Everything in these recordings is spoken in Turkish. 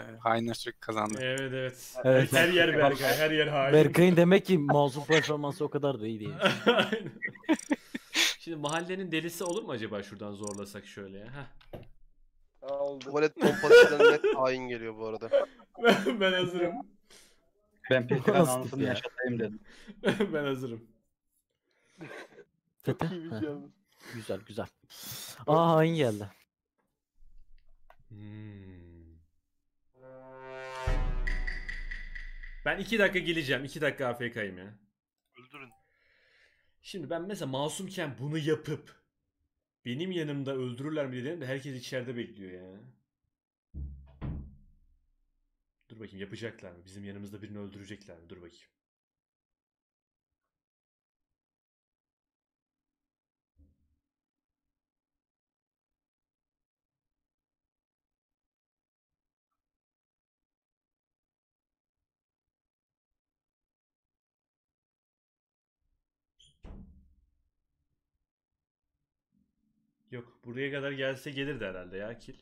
Hainler sürekli kazandı. Evet evet. Evet. Her yer Berkay, her yer hain. Berkay'ın demek ki masum performansı o kadar da iyi değil. Aynen. Şimdi mahallenin delisi olur mu acaba şuradan zorlasak şöyle ya? Heh. Oldu. Tuvalet pompasıyla net hain geliyor bu arada. Ben hazırım. Ben Petir'in Nasıl anısını ya? yaşatayım dedim. Ben hazırım. Tete. İyi bir şey oldu. Güzel güzel. Aa hain geldi. Ben 2 dakika geleceğim. 2 dakika AFK'yim ya. Öldürün. Şimdi ben mesela masumken bunu yapıp benim yanımda öldürürler mi dedim de herkes içeride bekliyor ya. Dur bakayım yapacaklar mı? Bizim yanımızda birini öldürecekler mi? Dur bakayım. Yok buraya kadar gelse gelirdi herhalde ya kill.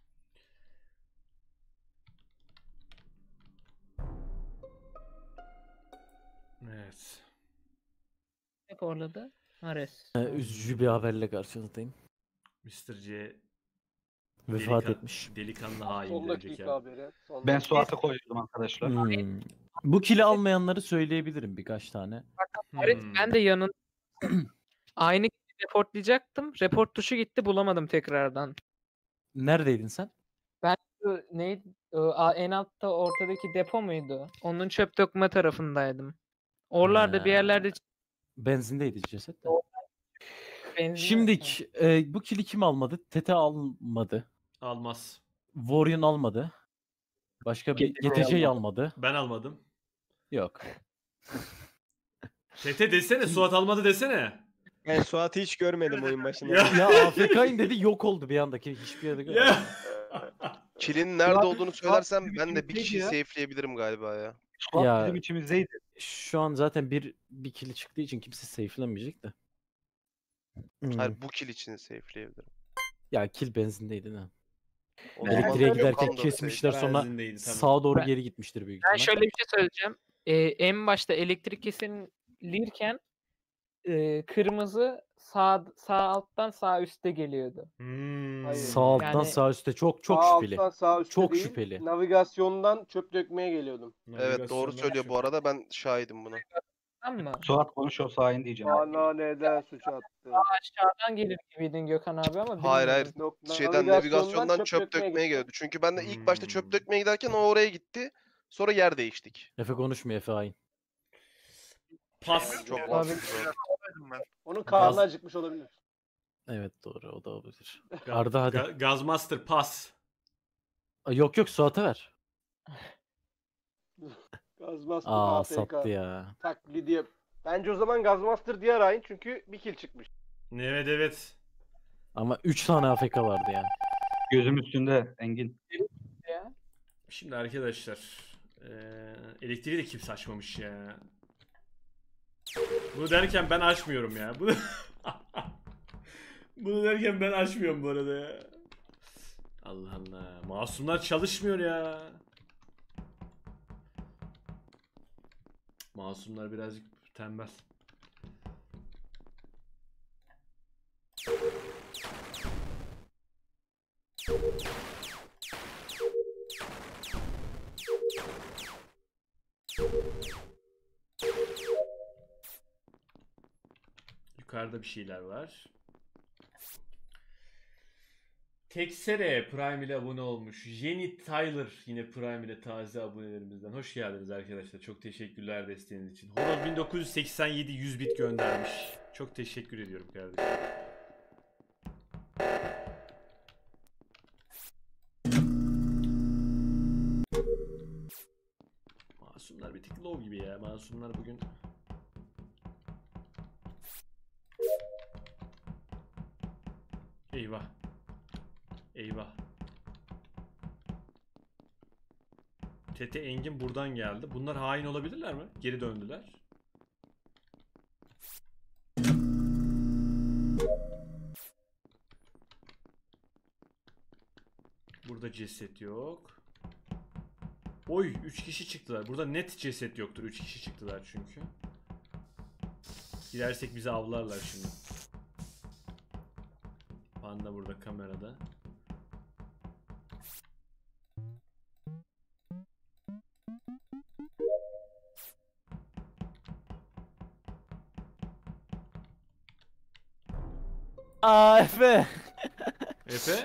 Evet. Ne korladı? Ares. Üzücü bir haberle karşınızdayım. Mr. C Vefat etmiş. delikanlı hain Son diyecek dakika yani. haberi. Son Ben dakika. Suat'ı koydum arkadaşlar. Bu kili almayanları söyleyebilirim birkaç tane. Ares ben de yanın aynı kişiyi reportlayacaktım. Report tuşu gitti bulamadım tekrardan. Neredeydin sen? Neydi? En altta ortadaki depo muydu? Onun çöp dökme tarafındaydım. Oralarda bir yerlerde Benzindeydi ceset de. benzin Şimdik bu kili kim almadı? Tete almadı. Almaz. Warrior almadı. Başka bir GTC almadı. Ben almadım. Yok. Tete desene Suat almadı desene. Ben Suat'ı hiç görmedim oyun başında. Ya. Ya AFK'yim dedi yok oldu bir andaki hiçbir yerde görmedim. Ya. Kill'in nerede olduğunu söylersem bizim ben de bir içimizdeydi kişiyi ya. safe'leyebilirim galiba ya. Suat Ya- bizim içimizdeydi. Şu an zaten bir kili çıktığı için kimse safe'lemeyecek de. Hayır bu kill için safe'leyebilirim. Ya kill benzindeydi ne? O zaman Elektriğe Volkan giderken da kesmişler sonra Benzindeydi, tamam. sağa doğru Ben- geri gitmiştir büyük Ben ihtimal. şöyle bir şey söyleyeceğim. En başta elektrik kesilirken kırmızı sağ alttan sağ üstte geliyordu. Hayır. Sağ alttan Yani- sağ üste çok Sağ şüpheli. alttan sağ üstte Çok değil, şüpheli. Navigasyondan çöp dökmeye geliyordum. Evet doğru söylüyor bu arada, ben şahidim buna. Tamam mı? Suat konuşuyorsa hain diyeceğim. Bana neden suç attı? Aşağıdan gelir gibiydin Gökhan abi ama Hayır bilmiyorum. hayır. Yok, Şeyden navigasyondan çöp dökmeye gitti. geliyordu. Çünkü ben de ilk başta çöp dökmeye giderken o oraya gitti. Sonra yer değiştik. Efe konuşmuyor Efe hain. Pas. Çok Abi- mantıklı. Onun karnı Gaz- acıkmış olabilir. Evet doğru o da olabilir. Arda hadi. Gazmaster pas. Yok yok Suat'a ver. Gazmaster Aa AFK sattı ya. taklidi yap. Bence o zaman Gazmaster diğer hain çünkü bir kill çıkmış. Evet evet. Ama 3 tane AFK vardı yani. Gözüm üstünde Engin. Şimdi arkadaşlar elektriği de kimse açmamış ya. Bunu derken ben açmıyorum ya. Bunu derken ben açmıyorum bu arada ya. Allah Allah. Masumlar çalışmıyor ya. Masumlar birazcık tembel. Yukarıda bir şeyler var. Texere Prime ile abone olmuş. Jenny Tyler yine Prime ile taze abonelerimizden. Hoş geldiniz arkadaşlar. Çok teşekkürler desteğiniz için. Horoz 1987 100 bit göndermiş. Çok teşekkür ediyorum kardeşim. Masumlar bir tık low gibi ya. Masumlar bugün... Eyvah. Eyvah. Tete Engin buradan geldi. Bunlar hain olabilirler mi? Geri döndüler. Burada ceset yok. Oy 3 kişi çıktılar. Burada net ceset yoktur. 3 kişi çıktılar çünkü. Gidersek bizi avlarlar şimdi. Panda burada kamerada. Aa Efe. Efe?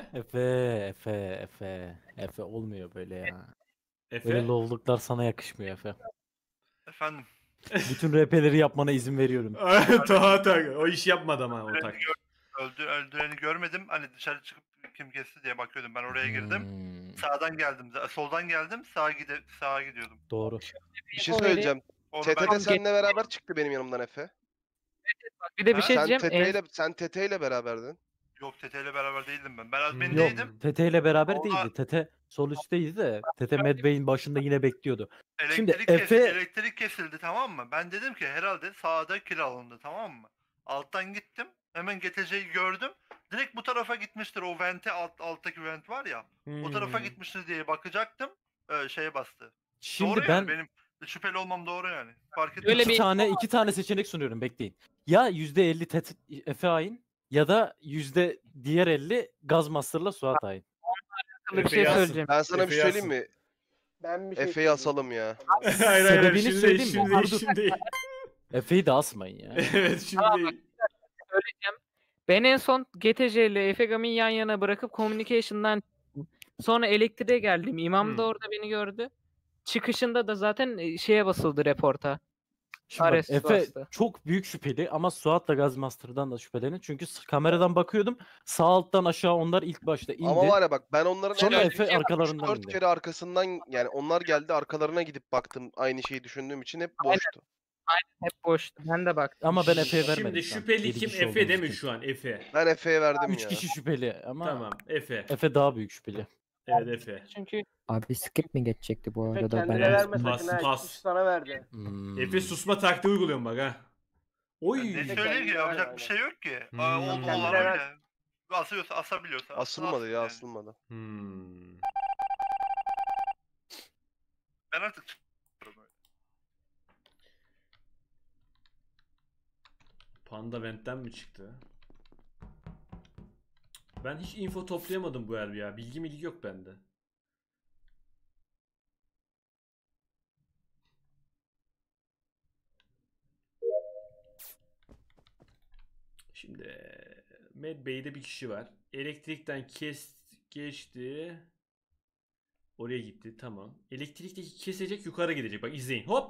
Efe olmuyor böyle ya. Efe? Böyle lovluklar sana yakışmıyor Efe. Efendim. Bütün RP'leri yapmana izin veriyorum. Tamam. O iş yapmadı ama o tak. Öldüreni görmedim. Hani dışarı çıkıp kim kesti diye bakıyordum. Ben oraya girdim. Hmm, Sağdan geldim. Soldan geldim. Sağa gidiyordum. doğru. Bir şey söyleyeceğim. Onu TT'de ben seninle beraber çıktı benim yanımdan Efe. Bir de bir şey Sen diyeceğim. sen TT ile beraberdin. yok Tete ile beraber değildim ben. Ben Yok admindeydim. Tete ile beraber Orada- değildi. Tete sol üstteydi de Tete Medbay'in başında yine bekliyordu. Şimdi Elektrik, Efe- elektrik kesildi, tamam mı? Ben dedim ki herhalde sağda kill alındı, tamam mı? Alttan gittim. Hemen GTC'yi gördüm. Direkt bu tarafa gitmiştir. O vente alttaki vent var ya. O tarafa gitmiştir diye bakacaktım. Şeye bastı. Şimdi Doğru ben yani, benim şüpheli olmam doğru yani. Fark ettim. Öyle iki bir- iki tane seçenek sunuyorum, bekleyin. Ya %50 Efe hain ya da diğer 50 Gazmaster'la Suat hain. Bir Efe şey yazsın. söyleyeceğim. Ben sana bir Efe söyleyeyim yazsın. mi? Ben bir şey Efe'yi söyleyeyim. asalım ya. Hayır Sebebini şimdi söyleyeyim mi? değil, şimdi değil. Efe'yi de asmayın ya. Evet şimdi Tamam, değil. Ben en son GTC ile Efegam'ı yan yana bırakıp communication'dan sonra elektriğe geldim. İmam da orada beni gördü. Çıkışında da zaten şeye basıldı reporta. Şimdi bak, Ares Efe bastı. çok büyük şüpheli ama Suat da Gazmaster'dan da şüpheli. Çünkü kameradan bakıyordum. Sağ alttan aşağı onlar ilk başta indi. Ama var ya bak, ben onların Sonra en Efe arkalarından 4 indi. kere arkasından, yani onlar geldi arkalarına gidip baktım, aynı şeyi düşündüğüm için hep boştu. Hep boştu. Ben de bak. Ama ben Efe'ye vermedim. Şimdi şu an. şüpheli Yedi kim? kişi Efe olduğumuz değil mi için. şu an? Efe. Ben Efe'ye verdim 3 ya. kişi şüpheli ama Tamam Efe. Efe daha büyük şüpheli. Evet Efe. Çünkü Abi skip mi geçecekti bu Efe arada? kendine Ben verme Pas, sakın ha. pas. İki kişi sana verdi. Efe susma taktiği uyguluyorum bak ha. Oy. Ne Efe söyleyeyim ki, kendine yapacak ver bir şey yok ki. Hmm. Olan Kendine öyle. ver. Asıyorsa, asabiliyorsa. Asılmadı assın ya, yani. asılmadı. Ben artık çıkıyorum öyle. Panda Vent'ten mi çıktı? Ben hiç info toplayamadım bu elbi ya. Bilgi yok bende. Şimdi Medbay'de bir kişi var. Elektrikten geçti. Oraya gitti. Tamam. Elektrikteki kesecek, yukarı gidecek. Bak izleyin. Hop.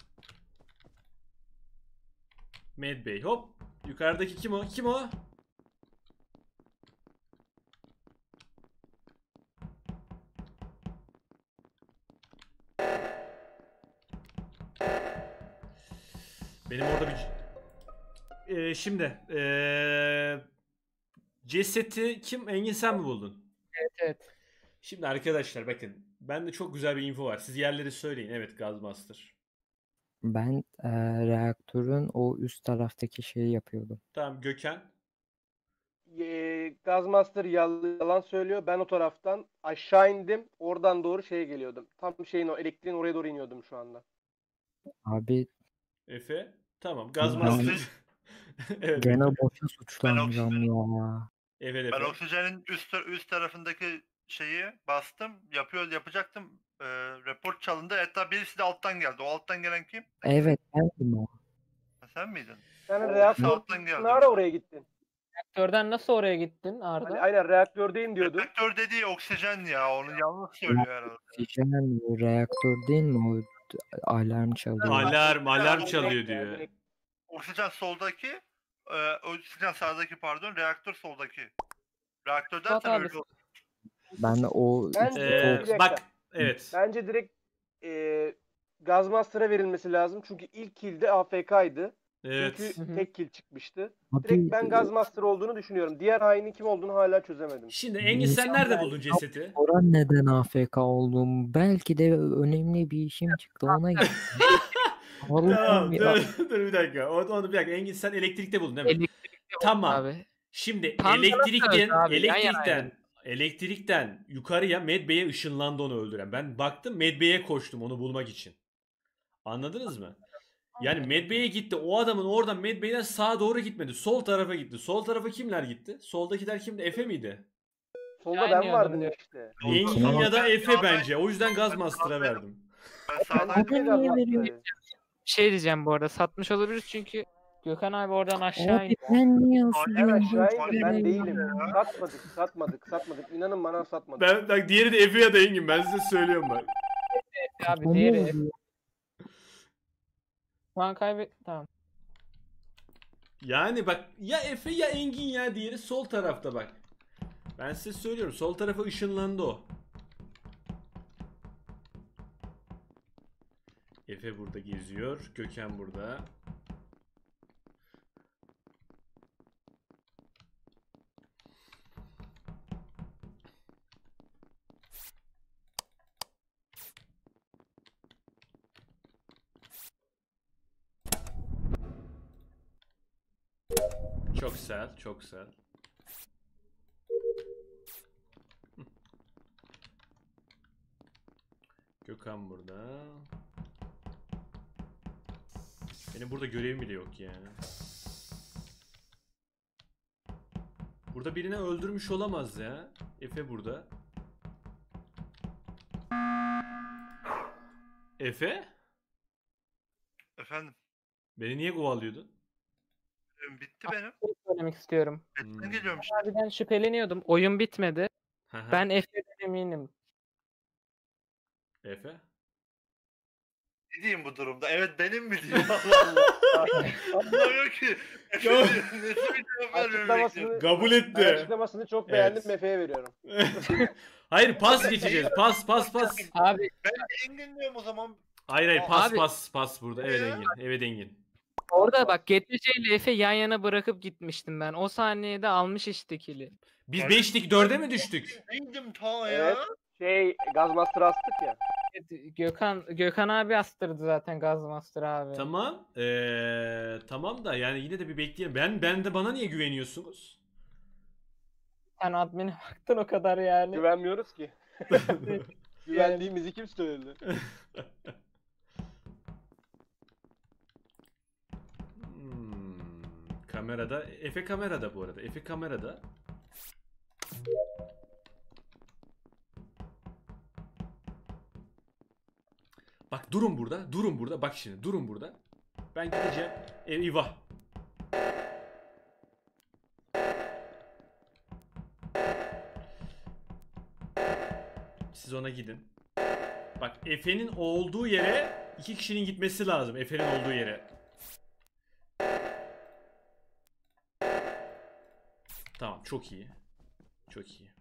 Medbay hop. Yukarıdaki kim o? Kim o? Benim orada bir... Şimdi cesedi kim? Engin sen mi buldun? evet. Şimdi arkadaşlar bakın. Bende çok güzel bir info var. Siz yerleri söyleyin. Evet Gazmaster. Ben reaktörün o üst taraftaki şeyi yapıyordum. Tamam Gökhan. Gazmaster yalan söylüyor. Ben o taraftan aşağı indim. Oradan doğru şeye geliyordum. Tam şeyin o elektriğin oraya doğru iniyordum şu anda. Abi Efe. Tamam Gazmaster. Evet. gene Efe. boşa suçlanacağım ya. Evet Ben Efe. oksijenin üst tarafındaki şeyi bastım. Yapacaktım. Report çalındı. Hatta birisi de alttan geldi. O alttan gelen kim? Evet bendim o. Sen miydin? Sen Alttan reaktörden geldi. ne ara oraya gittin? Reaktörden nasıl oraya gittin Arda? Hani aynen reaktördeyim diyordun. Reaktör dediği oksijen ya. Onu yanlış söylüyor herhalde. Oksijen o reaktör değil mi o alarm çalıyor. Alarm çalıyor diyor. Oksijen soldaki, oksijen sağdaki pardon, reaktör soldaki. Reaktör Suat dersen abi, öyle olur. Ben o Bence- Ee, Bir dakika. bak evet. Bence direkt Gazmaster'a verilmesi lazım. Çünkü ilk kill'de AFK'ydı. Evet. Çünkü tek kill çıkmıştı. Abi, Direkt ben Gazmaster olduğunu düşünüyorum. Diğer hainin kim olduğunu hala çözemedim. Şimdi Engin sen nerede buldun cesedi? Oran neden AFK oldum? Belki de önemli bir işim çıktı ona gittim. Allah'ım Tamam ya. dur bir dakika. Onu bir dakika. Engin sen elektrikte buldun değil mi? Elektrikte Tamam. abi. Şimdi Panda nasıl öldü abi? Yan elektrikten yanaydı. elektrikten yukarıya Medbay'e ışınlandı onu öldüren. Ben baktım Medbay'e koştum onu bulmak için. Anladınız mı? Yani Medbay'e gitti. O adamın oradan Medbay'den sağa doğru gitmedi. Sol tarafa gitti. Sol tarafa kimler gitti? Soldakiler kimdi? Efe miydi? Solda Aynı ben vardım adam işte. Engin Tamam. ya da Efe bence. O yüzden Gazmaster'a verdim. Ben Ben sağdaydım. de Bana niye Gazmaster'dayım. veriyorsun? Şey diyeceğim bu arada, satmış olabiliriz çünkü Gökhan abi oradan aşağı Abi indi. ben niye Aynen, Ben asılıyorum? aşağı indim. Ben Aynen. değilim. Satmadık. İnanın bana satmadık. Bak diğeri de Efe ya da Engin. Ben size söylüyorum bak. Abi Kafamı diğeri vuruyor. şu an tamam. Yani bak ya Efe ya Engin ya diğeri sol tarafta bak. Ben size söylüyorum. Sol tarafa ışınlandı o. Efe burada geziyor. Gökhan burada. Çok güzel, çok güzel. Gökhan burada. Benim burada görevim bile yok yani. Burada birini öldürmüş olamaz ya. Efe burada. Efe? Efendim. Beni niye kovalıyordun? Bitti benim. Söylemek istiyorum. Betten geliyorum işte. Abi ben şüpheleniyordum. Oyun bitmedi. Haha. Ben Efe'den eminim. Efe? Ne diyeyim bu durumda? Evet benim mi diyeyim? Allah Allah. Anlamıyor ki. Efe diyor. Nasıl bir cevap vermemi bekliyor? Açıklamasını, Kabul etti. açıklamasını çok beğendim. Evet. Mefe'ye veriyorum. Hayır pas geçeceğiz. Pas. Abi Ben Engin diyorum o zaman. Hayır Abi- pas burada. Evet Ya. Engin. Evet Engin. orada bak GTC ile Efe yan yana bırakıp gitmiştim ben. O saniyede almış işte kili. Biz 5'lik 4'e mi düştük? Neydim ta Evet. ya? Gazmaster astık ya. Gökhan abi astırdı zaten Gazmaster abi. Tamam. Tamam da yani yine de bir bekleyelim. Ben de bana niye güveniyorsunuz? Sen admine baktın o kadar yani. Güvenmiyoruz ki. Güvendiğimizi kim söyledi? Kamerada. Efe kamerada bu arada. Efe kamerada. Bak durun burada. Durun burada. Bak şimdi durun burada. Ben gideceğim. Eyvah. Siz ona gidin. Bak Efe'nin olduğu yere 2 kişinin gitmesi lazım. Efe'nin olduğu yere. Tamam çok iyi. Çok iyi.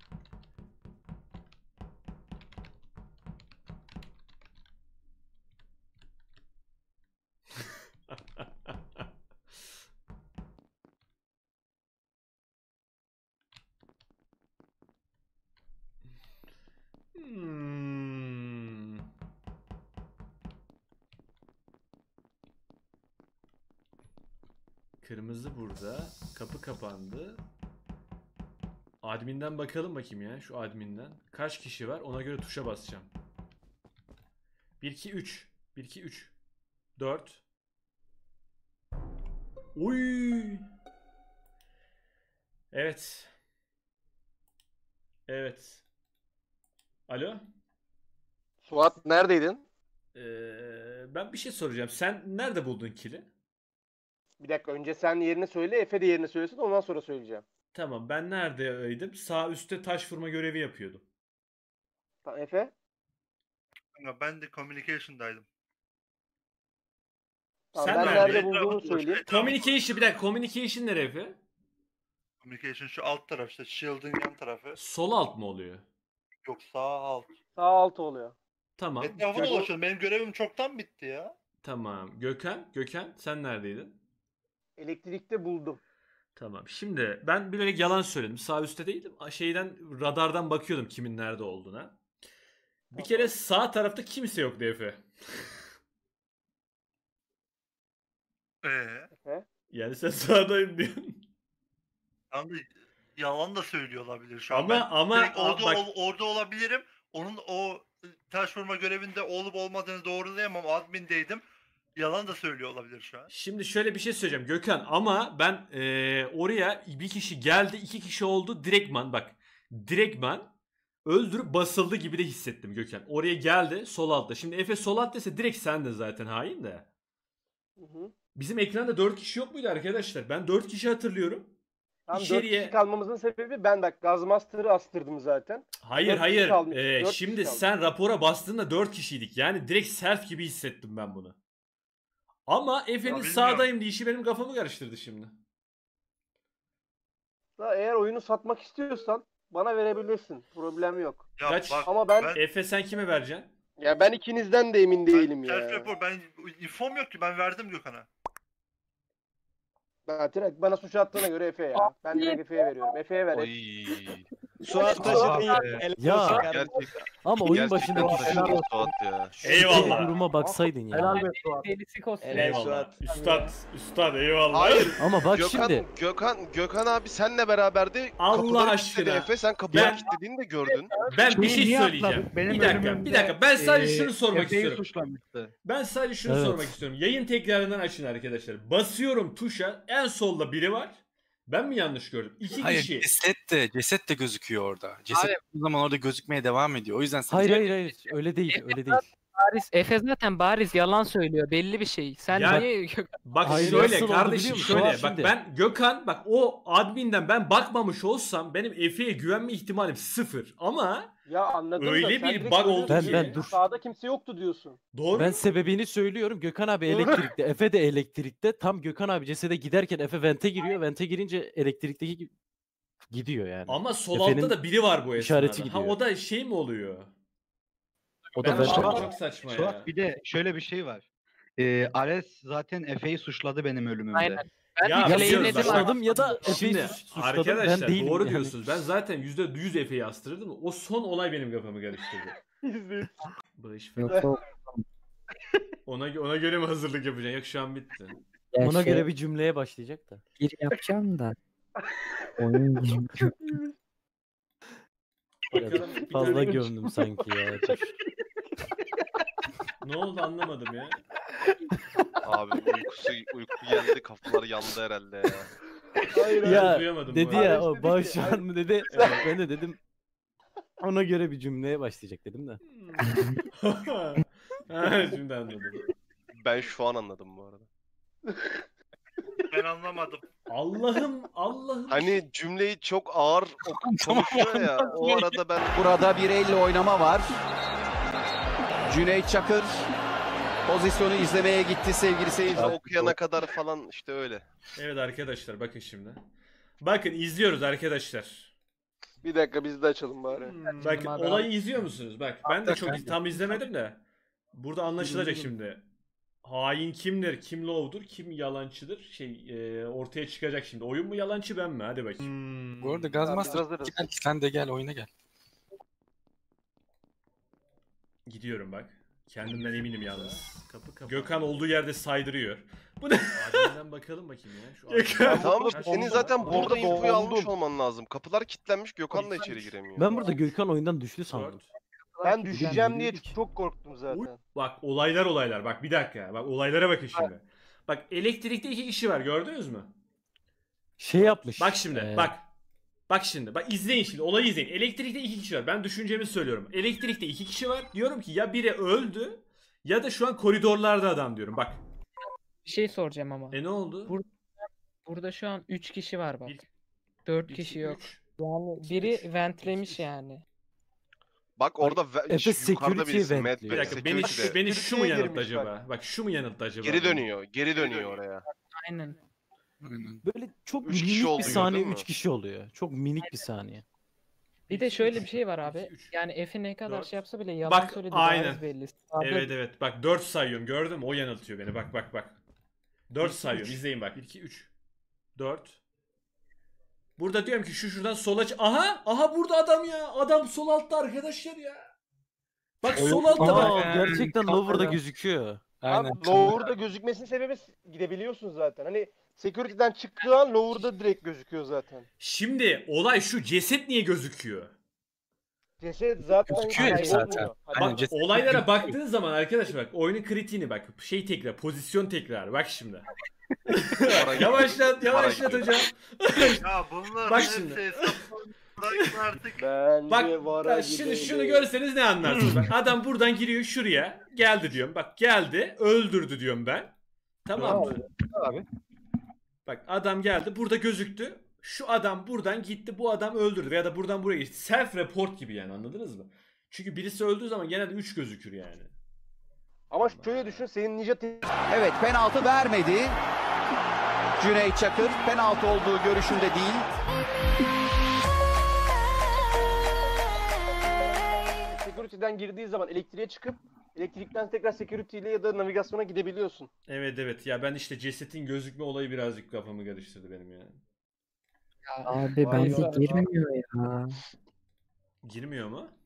Hmm. Kırmızı burada. Kapı kapandı. Admin'den bakalım bakayım ya. Şu admin'den. Kaç kişi var? Ona göre tuşa basacağım. 1 2 3. 1 2 3. 4. Uy. Evet. Evet. Alo? Suat neredeydin? Ben bir şey soracağım. Sen nerede buldun kili? Bir dakika önce sen yerini söyle. Efe de yerini söylesin. Ondan sonra söyleyeceğim. Tamam ben neredeydim? Sağ üstte taş vurma görevi yapıyordum. Tamam, Efe. Ama ben de communication'daydım. Tamam, Sen ben nerede? nerede Etrafı bulduğumu boş, söyleyeyim. etrafı boş. Communication bir dakika. Communication nereye Efe? Communication şu alt taraf işte. Shield'ın yan tarafı. Sol alt mı oluyor? Yok sağ alt. Sağ altı oluyor. Tamam. Etrafı dolaşıyorum. Benim görevim çoktan bitti ya. Tamam. Gökhan sen neredeydin? Elektrikte buldum. Tamam. Şimdi ben bilerek yalan söyledim. Sağ üstte değildim. Şeyden radardan bakıyordum kimin nerede olduğuna. Bir kere sağ tarafta kimse yoktu Efe. Efe. Yani sen sağdayım diyorsun. Tam da yalan da söylüyor olabilir şu an. Ama Ben ama direkt orada, bak orada olabilirim. Onun o taş vurma görevinde olup olmadığını doğrulayamam. Admin'deydim. Yalan da söylüyor olabilir şu an. şimdi şöyle bir şey söyleyeceğim Gökhan, ama ben oraya bir kişi geldi, 2 kişi oldu, direktman bak, direktman öldürüp basıldı gibi de hissettim Gökhan. Oraya geldi sol altta. Şimdi Efe sol alt dese direkt sendin zaten hain de. Hı hı. Bizim ekranda 4 kişi yok muydu arkadaşlar? Ben 4 kişi hatırlıyorum. Tam 4 İçeriye... kişi kalmamızın sebebi ben bak Gazmaster'ı astırdım zaten. Hayır 4 kişi hayır. kalmış, 4 kişi Şimdi kalmış. sen rapora bastığında 4 kişiydik. Yani direkt self gibi hissettim ben bunu. Ama Efe'nin bilmiyorum. sağdayım deyişi benim kafamı karıştırdı şimdi. Eğer oyunu satmak istiyorsan bana verebilirsin. Problem yok. Ya Kaç? bak Ama ben Efe sen kime vereceksin? ya ben ikinizden de emin değilim ya. Self-report, ben infom yok ki, ben verdim Gökhan'a. Ben direkt bana suç attığına göre Efe ya. Ben direkt Efe'ye veriyorum. Efe'ye ver. Oy. Suat Taş'ın helal Ya. olsun kardeşim. Gerçekten. Ama oyun Gerçekten başındaki taşıdın şu Suat ya. Eyvallah. duruma baksaydın ya. Helal be Suat. Delisi kostüm. Helal Eyvallah. Suat. Üstad eyvallah. Hayır. Ama bak Gökhan, şimdi Gökhan abi senle beraberdi. Allah Kapıları aşkına. kilitledi Efe. Sen kapıları Ben- kilitlediğini de gördün. Ben bir Şeyi şey niye söyleyeceğim. atladık? Benim Bir dakika, ölümümde, bir dakika. Ben sadece şunu sormak Efe'yi istiyorum. suçlamıştı. Ben sadece şunu Evet. sormak istiyorum. Yayın tekrarından açın arkadaşlar. Basıyorum tuşa. En solda biri var. Ben mi yanlış gördüm? 2 Hayır, kişi. ceset de gözüküyor orada. Ceset o zaman orada gözükmeye devam ediyor. O yüzden sen hayır öyle değil öyle değil. Efe zaten bariz yalan söylüyor. Belli bir şey. Sen Ya- niye Bak Hayır, şöyle nasıl oldu kardeşim biliyor musun? şöyle. Bak Bak şimdi. ben Gökhan, bak o adminden ben bakmamış olsam benim Efe'ye güvenme ihtimalim 0. Ama Ya anladım da Öyle sen bir direkt bug söylüyorsun oldu ki Ben dur. Sağda kimse yoktu diyorsun. doğru. Ben sebebini söylüyorum. Gökhan abi elektrikte, Efe de elektrikte. Tam Gökhan abi cesede giderken Efe vente giriyor. Vente girince elektrikteki gidiyor yani. Ama sol Efe'nin altta da biri var bu işareti esnada. Ha gidiyor. o da şey mi oluyor? O Ben da vente. çok, çok saçma ya. Suat bir de şöyle bir şey var. Ares zaten Efe'yi suçladı benim ölümümde. Aynen. Ben Ya de biliyoruz claimledim zaten. suçladım ya da Efe'yi Şimdi suçladım. Ben arkadaşlar değilim doğru yani. diyorsunuz. Ben zaten %100 Efe'yi astırdım. O son olay benim kafamı karıştırdı. Barış falan. Yoksa Ona göre mi hazırlık yapacaksın? Yok şu an bitti. ya Ona şey, göre bir cümleye başlayacak da. bir yapacağım da. Oyun Bakalım, bir Fazla tane- gömdüm sanki ya. Dur. Ne oldu anlamadım ya. Abi uyku geldi, kafalar yandı herhalde ya. Hayır Ben Ya duyamadım bu dedi arada. ya Ares o dedi bağış ki- var mı dedi. Evet. Ben de dedim ona göre bir cümleye başlayacak dedim de. Ha, şimdi anladım. Ben şu an anladım bu arada. Ben anlamadım. Allah'ım. Hani cümleyi çok ağır konuşuyor ya. O arada ben Burada bir elle oynama var. Cüneyt Çakır pozisyonu izlemeye gitti sevgili seyirciler. okuyana kadar falan işte öyle. Evet arkadaşlar bakın şimdi. Bakın izliyoruz arkadaşlar. Bir dakika biz de açalım bari. Bakın abi. olayı izliyor musunuz? Bak ben de çok tam izlemedim de. Burada anlaşılacak şimdi. Hain kimdir, kim low'dur, kim yalancıdır ortaya çıkacak şimdi. Oyun mu yalancı ben mi? Hadi bakayım. Bu arada Gazmaster hazırız. gel, sen de gel oyuna gel. Gidiyorum bak. Kendimden eminim yalnız. Gökhan olduğu yerde saydırıyor. Bu ne? Adem'den bakalım bakayım ya. Şu Ya tamam da Kaç senin oldu? zaten Orada burada infoyu dondum. almış olman lazım. Kapılar kilitlenmiş, Gökhan da içeri giremiyor. Ben burada Gökhan oyundan düştü sandım. Dört. Ben düşeceğim diye yürüdük. çok korktum zaten. Bak olaylar. Bak bir dakika. Bak olaylara bakın şimdi. Bak elektrikte 2 kişi var gördünüz mü? Şey yapmış. Bak şimdi bak. Bak şimdi. Bak izleyin şimdi. Olayı izleyin. Elektrikte 2 kişi var. Ben düşüncemi söylüyorum. Elektrikte 2 kişi var. Diyorum ki ya biri öldü ya da şu an koridorlarda adam diyorum. Bak. Bir şey soracağım ama. Ne oldu? Burada şu an 3 kişi var bak. Bir- 4 2, kişi yok. 3. Yani biri ventlemiş yani. Bak orada Efe yukarıda security'ye birisi. ventliyor. Bir dakika beni Security'de. şu mu yanılttı girmiş acaba? Bak şu mu yanılttı acaba? Geri dönüyor oraya. Aynen. Aynen. Böyle çok Üç kişi minik oldu, bir saniye gördün mü? 3 kişi oluyor. Çok minik bir saniye. Bir de şöyle bir şey var abi. 2, 3. Yani Efe ne kadar Dört. şey yapsa bile yalan Bak, söyledi. aynen. Bariz belli. Sağda Evet. Bak 4 sayıyorum gördün mü? O yanıltıyor beni. Bak. 4 sayıyorum. İzleyin bak. 2 3 4. Burada diyorum ki şuradan sola Aha burada adam ya. Adam sol altta arkadaşlar ya. Bak sol altta bak. Gerçekten kamera. Lower'da gözüküyor. Aynen. Abi lower'da gözükmesinin sebebi gidebiliyorsun zaten. Hani Security'den çıktığı an lower'da direkt gözüküyor zaten. Şimdi olay şu, ceset niye gözüküyor? Ceset zaten Gözüküyor ya zaten. Bak olaylara baktığın zaman arkadaşlar bak oyunun kritiğini bak şey tekrar pozisyon tekrar bak şimdi. yavaşlat hocam. Ya bunlar Bak hepsi şimdi. hesaplardan artık. Bence Bak şunu görseniz ne anlarsınız? Bak, adam buradan giriyor şuraya geldi diyorum bak geldi öldürdü diyorum ben. Tamam mı? Abi. Bak adam geldi burada gözüktü. Şu adam buradan gitti bu adam öldürdü ya da buradan buraya geçti. Self report gibi yani anladınız mı? Çünkü birisi öldüğü zaman genelde 3 gözükür yani. Ama şöyle düşün, senin ninja Evet, penaltı vermedi. Cüneyt Çakır penaltı olduğu görüşünde değil. Security'den girdiği zaman elektriğe çıkıp elektrikten tekrar security ile ya da navigasyona gidebiliyorsun. Evet ya ben işte cesetin gözükme olayı birazcık kafamı karıştırdı benim yani. Abi bence girmiyor ya. Girmiyor mu?